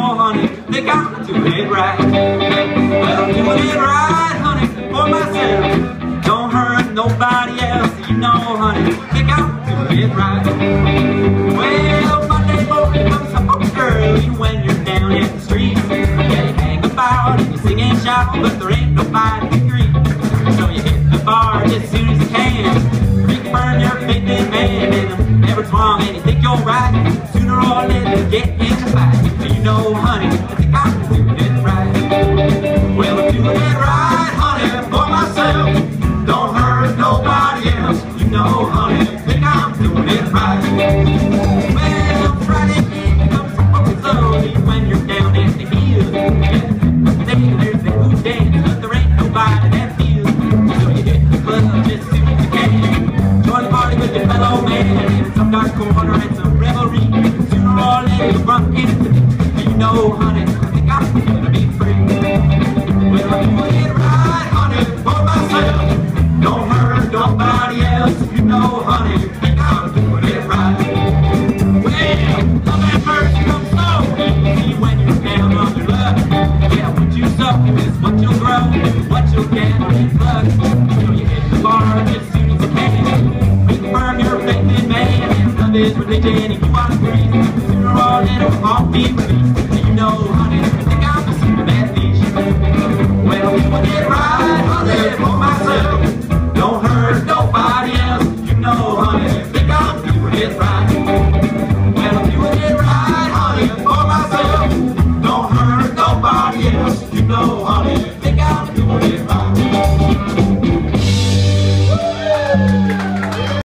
know, honey, think I'm doing it right. Well, I'm doing it right, honey, for myself. Don't hurt nobody else, you know, honey, think I'm doing it right. Well, Monday morning comes up early when you're down in the street. Yeah, you hang about and you sing and shout, but there ain't nobody to greet. So you hit the bar as soon as you can, reaffirm your faith in man, and everyone's wrong and you think you're right. Sooner or later you get in the fight, but you know, honey, I think I'm doing it right. Well, I'm doing it right, honey, for myself. Don't hurt nobody else, you know, honey, I think I'm doing it right. Well, Friday evening comes so slowly when you're down at the hill. Yeah, there's the good dance, but there ain't nobody that feels. So you hit the club just soon as you can. Join the party with your fellow man in some dark corner and some revelry. Sooner or later you run into me. You know, honey, I think I'm gonna be free. Well, I'm doing it right, honey, for myself. Don't hurt nobody else. You know, honey, I think I'm doing it right. Well, love at first comes so easy when you're down on your luck. Yeah, what you sow is what you'll grow, what you'll get is luck. So you hit the bar as soon as you can. Reaffirm your faith in man, and love is religion, and you are free. Sooner or later we'll all be released. And you know, honey, I think I'm the super bad fish. Well, I'm doing it right, honey, for myself. Don't hurt nobody else. You know, honey, I think I'm doing it right. Well, I'm doing it right, honey, for myself. Don't hurt nobody else. You know, honey.